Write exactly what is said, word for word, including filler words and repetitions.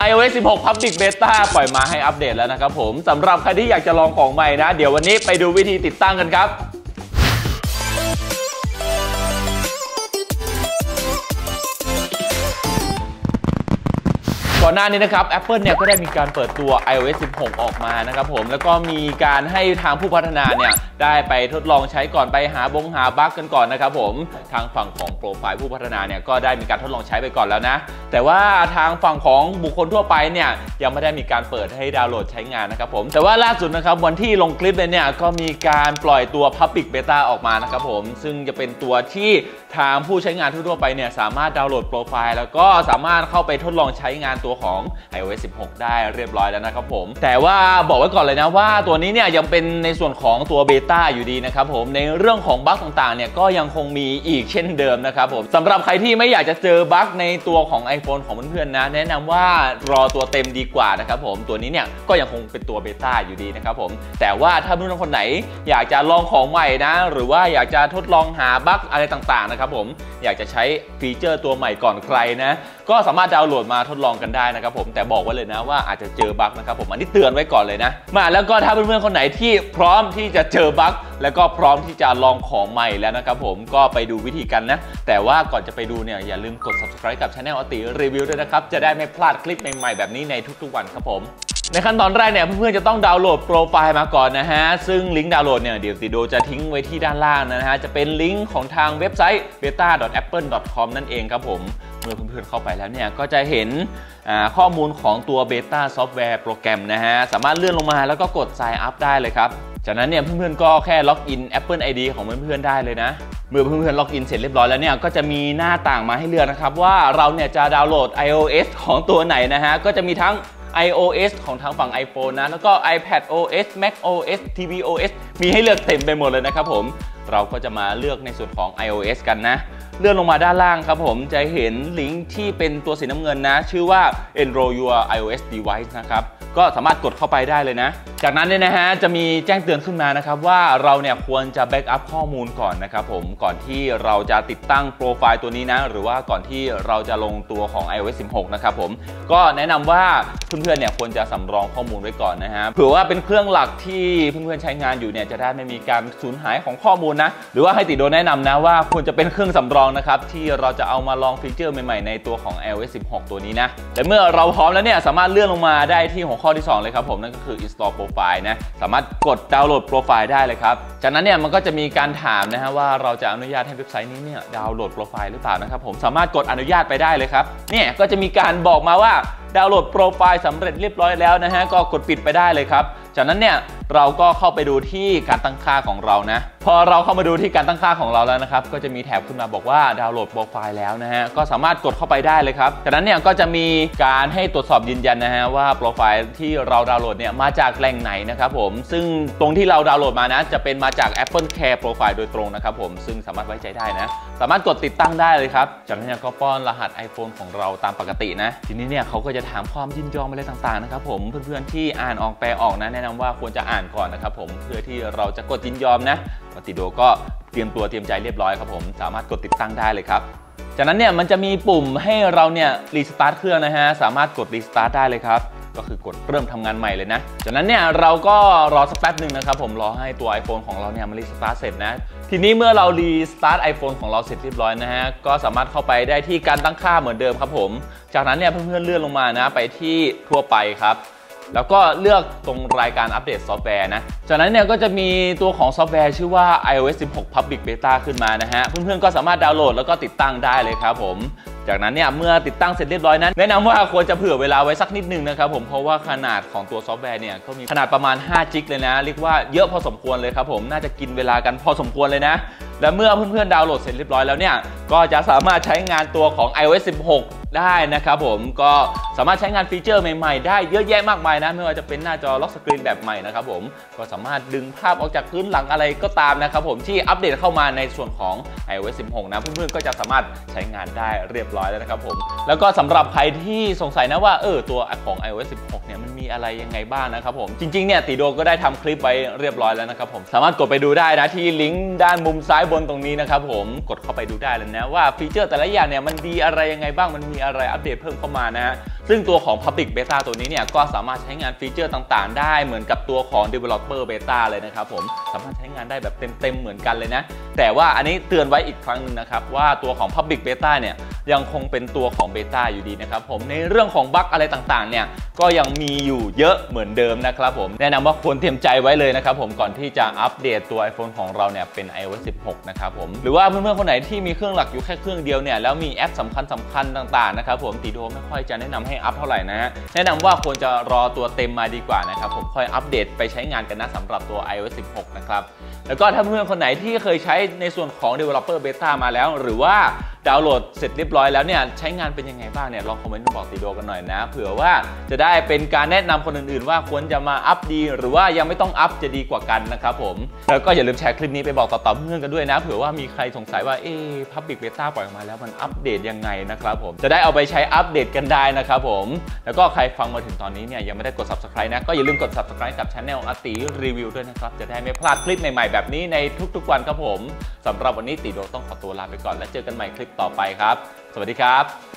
ไอ โอ เอส สิบหก Public Beta ปล่อยมาให้อัปเดตแล้วนะครับผมสำหรับใครที่อยากจะลองของใหม่นะเดี๋ยววันนี้ไปดูวิธีติดตั้งกันครับก่อนหน้านี้นะครับ Apple เนี่ยก็ได้มีการเปิดตัว ไอ โอ เอส สิบหก ออกมานะครับผมแล้วก็มีการให้ทางผู้พัฒนาเนี่ยได้ไปทดลองใช้ก่อนไปหาบงหาบั๊กกันก่อนนะครับผมทางฝั่งของโปรไฟล์ผู้พัฒนาเนี่ยก็ได้มีการทดลองใช้ไปก่อนแล้วนะแต่ว่าทางฝั่งของบุคคลทั่วไปเนี่ยยังไม่ได้มีการเปิดให้ดาวน์โหลดใช้งานนะครับผมแต่ว่าล่าสุดนะครับวันที่ลงคลิปเลยเนี่ยก็มีการปล่อยตัว Public Beta ออกมานะครับผมซึ่งจะเป็นตัวที่ทางผู้ใช้งานทั่วไปเนี่ยสามารถดาวน์โหลดโปรไฟล์แล้วก็สามารถเข้าไปทดลองใช้งานตัวของ ไอ โอ เอส สิบหก ได้เรียบร้อยแล้วนะครับผมแต่ว่าบอกไว้ก่อนเลยนะว่าตัวนี้เนี่ยยังเป็นในส่วนของตัวเบต้าอยู่ดีนะครับผมในเรื่องของบั๊กต่างๆเนี่ยก็ยังคงมีอีกเช่นเดิมนะครับผมสำหรับใครที่ไม่อยากจะเจอบั๊กในตัวของ iPhone ของเพื่อนๆนะแนะนำว่ารอตัวเต็มดีกว่านะครับผมตัวนี้เนี่ยก็ยังคงเป็นตัวเบต้าอยู่ดีนะครับผมแต่ว่าถ้าเพื่อนๆคนไหนอยากจะลองของใหม่นะหรือว่าอยากจะทดลองหาบั๊กอะไรต่างๆนะครับผมอยากจะใช้ฟีเจอร์ตัวใหม่ก่อนใครนะก็สามารถดาวน์โหลดมาทดลองกันได้นะครับผมแต่บอกไว้เลยนะว่าอาจจะเจอบั๊กนะครับผมอันนี้เตือนไว้ก่อนเลยนะมาแล้วก็ถ้าเพื่อนๆคนไหนที่พร้อมที่จะเจอบั๊กแล้วก็พร้อมที่จะลองของใหม่แล้วนะครับผมก็ไปดูวิธีกันนะแต่ว่าก่อนจะไปดูเนี่ยอย่าลืมกด ซับสไครบ์ กับ Channel อติรีวิวด้วยนะครับจะได้ไม่พลาดคลิปใหม่ๆแบบนี้ในทุกๆวันครับผมในขั้นตอนแรกเนี่ยเพื่อนๆจะต้องดาวน์โหลดโปรไฟล์มาก่อนนะฮะซึ่งลิงก์ดาวน์โหลดเนี่ยเดี๋ยวติโดจะทิ้งไว้ที่ด้านล่างนะฮะจะเป็นลิงก์ของทางเว็บไซต์ เบต้า ดอท แอปเปิล ดอท คอม นั่นเองครับผมเมื่อเพื่อนๆเข้าไปแล้วเนี่ยก็จะเห็นข้อมูลของตัว Beta ซอฟต์แวร์โปรแกรมนะฮะสามารถเลื่อนลงมาแล้วก็กด Sign Up ได้เลยครับจากนั้นเนี่ยเพื่อนๆก็แค่ล็อกอิน Apple ไอ ดี ของเพื่อนๆได้เลยนะเมื่อเพื่อนๆล็อกอินเสร็จเรียบร้อยแล้วเนี่ยก็จะมีหน้าต่างมาให้เลือกนะครับว่าเราเนี่ยจะดาวน์โหลด ไอ โอ เอส ของตัวไหนนะฮะก็จะมีทั้ง ไอ โอ เอส ของทางฝั่ง iPhone นะแล้วก็ iPad โอ เอส Mac โอ เอส ที วี โอ เอส มีให้เลือกเต็มไปหมดเลยนะครับผมเราก็จะมาเลือกในส่วนของ ไอ โอ เอส กันนะเลื่อนลงมาด้านล่างครับผมจะเห็นลิงก์ที่เป็นตัวสีน้ำเงินนะชื่อว่า Enroll your ไอ โอ เอส device นะครับก็สามารถกดเข้าไปได้เลยนะจากนั้นเนี่ยนะฮะจะมีแจ้งเตือนขึ้นมานะครับว่าเราเนี่ยควรจะแบ็กอัพข้อมูลก่อนนะครับผมก่อนที่เราจะติดตั้งโปรไฟล์ตัวนี้นะหรือว่าก่อนที่เราจะลงตัวของ ไอ โอ เอส สิบหก นะครับผมก็แนะนำว่าเพื่อนๆเนี่ยควรจะสำรองข้อมูลไว้ก่อนนะฮะเผื่อว่าเป็นเครื่องหลักที่เพื่อนๆใช้งานอยู่เนี่ยจะได้ไม่มีการสูญหายของข้อมูลนะหรือว่าให้ติโดแนะนำนะว่าควรจะเป็นเครื่องสำรองนะครับที่เราจะเอามาลองฟีเจอร์ใหม่ๆในตัวของ ไอ โอ เอส สิบหก ตัวนี้นะแต่เมื่อเราพร้อมแล้วเนี่ยสามารถเลื่อนลงมาได้ที่หัวข้อที่สองเลยครับผมนั่นก็คือ install profile นะสามารถกดดาวน์โหลดโปรไฟล์ได้เลยครับจากนั้นเนี่ยมันก็จะมีการถามนะฮะว่าเราจะอนุญาตให้เว็บไซต์นี้เนี่ยดาวน์โหลดโปรไฟล์หรือเปล่านะครับผมสามารถกดอนุญาตไปได้เลยครับเนี่ยก็จะมีการบอกมาว่าดาวน์โหลดโปรไฟล์สำเร็จเรียบร้อยแล้วนะฮะก็กดปิดไปได้เลยครับจากนั้นเนี่ยเราก็เข้าไปดูที่การตั้งค่าของเรานะพอเราเข้ามาดูที่การตั้งค่าของเราแล้วนะครับก็จะมีแถบขึ้นมาบอกว่าดาวน์โหลดโปรไฟล์แล้วนะฮะก็สามารถกดเข้าไปได้เลยครับจากนั้นเนี่ยก็จะมีการให้ตรวจสอบยืนยันนะฮะว่าโปรไฟล์ที่เราดาวน์โหลดเนี่ยมาจากแหล่งไหนนะครับผมซึ่งตรงที่เราดาวน์โหลดมานะจะเป็นมาจาก Apple Care Profile โดยตรงนะครับผมซึ่งสามารถไว้ใจได้นะสามารถกดติดตั้งได้เลยครับจากนั้นเนี่ยก็ป้อนรหัส iPhone ของเราตามปกตินะทีนี้เนี่ยเขาก็จะถามความยินยอมอะไรต่างๆนะครับผมเพื่อนๆที่อ่านออกแปลออกนะแนะนำว่าควรจะอ่านก่อนนะครับผมเพื่อที่เราจะกดยินยอมนะติโดก็เตรียมตัวเตรียมใจเรียบร้อยครับผมสามารถกดติดตั้งได้เลยครับจากนั้นเนี่ยมันจะมีปุ่มให้เราเนี่ยรีสตาร์ทเครื่องนะฮะสามารถกดรีสตาร์ทได้เลยครับก็คือกดเริ่มทำงานใหม่เลยนะจากนั้นเนี่ยเราก็รอสักแป๊บหนึ่งนะครับผมรอให้ตัว iPhone ของเราเนี่ยมันรีสตาร์ทเสร็จนะทีนี้เมื่อเรารีสตาร์ท iPhone ของเราเสร็จเรียบร้อยนะฮะก็สามารถเข้าไปได้ที่การตั้งค่าเหมือนเดิมครับผมจากนั้นเนี่ยเพื่อนๆเลื่อนลงมานะไปที่ทั่วไปครับแล้วก็เลือกตรงรายการอัปเดตซอฟต์แวร์นะจากนั้นเนี่ยก็จะมีตัวของซอฟต์แวร์ชื่อว่า ไอ โอ เอส สิบหก Public Beta ขึ้นมานะฮะเพื่อนๆก็สามารถดาวน์โหลดแล้วก็ติดตั้งได้เลยครับผมจากนั้นเนี่ยเมื่อติดตั้งเสร็จเรียบร้อยนั้นแนะนำว่าควรจะเผื่อเวลาไว้สักนิดนึงนะครับผมเพราะว่าขนาดของตัวซอฟต์แวร์เนี่ยก็มีขนาดประมาณห้าจิกเลยนะเรียกว่าเยอะพอสมควรเลยครับผมน่าจะกินเวลากันพอสมควรเลยนะและเมื่อเพื่อนๆดาวน์โหลดเสร็จเรียบร้อยแล้วเนี่ยก็จะสามารถใช้งานตัวของ ไอ โอ เอส สิบหก ได้นะครับผมก็สามารถใช้งานฟีเจอร์ใหม่ๆได้เยอะแยะมากมายนะไม่ว่าจะเป็นหน้าจอล็อกสกรีนแบบใหม่นะครับผมก็สามารถดึงภาพออกจากพื้นหลังอะไรก็ตามนะครับผมที่อัปเดตเข้ามาในส่วนของ ไอ โอ เอส สิบหก นะเพื่อนๆก็จะสามารถใช้งานได้เรียบร้อยแล้วนะครับผมแล้วก็สำหรับใครที่สงสัยนะว่าเออตัวของ ไอ โอ เอส สิบหก เนี่ยมันมีอะไรยังไงบ้างนะครับผมจริงๆเนี่ยติโดก็ได้ทำคลิปไว้เรียบร้อยแล้วนะครับผมสามารถกดไปดูได้นะที่ลิงก์ด้านมุมซ้ายบนตรงนี้นะครับผมกดเข้าไปดูได้เลยนะว่าฟีเจอร์แต่ละอย่างเนี่ยมันดีอะไรยังไงบ้างมันมีอะไรอัปเดตเพิ่มเข้ามานะฮะซึ่งตัวของ Public Beta ตัวนี้เนี่ยก็สามารถใช้งานฟีเจอร์ต่างๆได้เหมือนกับตัวของ Developer Beta เลยนะครับผมสามารถใช้งานได้แบบเต็มๆเหมือนกันเลยนะแต่ว่าอันนี้เตือนไว้อีกครั้งนึงนะครับว่าตัวของ Public Beta เนี่ยยังคงเป็นตัวของ Beta อยู่ดีนะครับผมในเรื่องของบั๊กอะไรต่างๆเนี่ยก็ยังมีอยู่เยอะเหมือนเดิมนะครับผมแนะนำว่าควรเตรียมใจไว้เลยนะครับผมก่อนที่จะอัปเดตตัว iPhone ของเราเนี่ยเป็น ไอ โอ เอส สิบหก นะครับผมหรือว่าเพื่อนๆคนไหนที่มีเครื่องหลักอยู่แค่เครื่องเดียวเนี่ยแล้วมีแอปสำคัญสำคัญต่างๆนะครับผมตีโดไม่ค่อยจะแนะนำให้อัพเท่าไหร่นะแนะนำว่าควรจะรอตัวเต็มมาดีกว่านะครับผมค่อยอัปเดตไปใช้งานกันนะสำหรับตัว ไอ โอ เอส สิบหก นะครับแล้วก็ถ้าเพื่อนๆคนไหนที่เคยใช้ในส่วนของ Developer Beta มาแล้วหรือว่าดาวน์โหลดเสร็จเรียบร้อยแล้วเนี่ยใช้งานเป็นยังไงบ้างเนี่ยลองคอมเมนต์มาบอกตีโดกันหน่อยนะเผื่อว่าจะได้เป็นการแนะนำคนอื่นๆว่าควรจะมาอัพดีหรือว่ายังไม่ต้องอัพจะดีกว่ากันนะครับผมแล้วก็อย่าลืมแชร์คลิปนี้ไปบอกต่อๆเพื่อนกันด้วยนะเผื่อว่ามีใครสงสัยว่าเอ๊ะ Public Beta ปล่อยออกมาแล้วมันอัปเดตยังไงนะครับผมจะได้เอาไปใช้อัปเดตกันได้นะครับผมแล้วก็ใครฟังมาถึงตอนนี้เนี่ยยังไม่ได้กด Subscribe นะก็อย่าลืมกด Subscribe กับ Channel อาติรีวิวด้วยนะครับจะได้ไม่พลาดคลิปใหม่ๆแบบนี้ในทุกๆวันครับผมสำหรับวันนี้ตีโดต้องขอตัวลาไปก่อนแล้วเจอกันใหม่คลิปต่อไปครับสวัสดีครับ